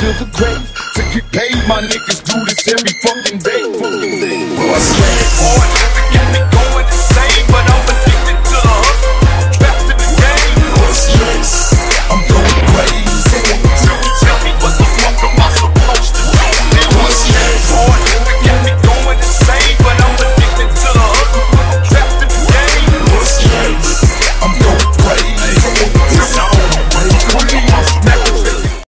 to the grave. To get paid, my niggas do this every fucking day. Boy, I swear, boy,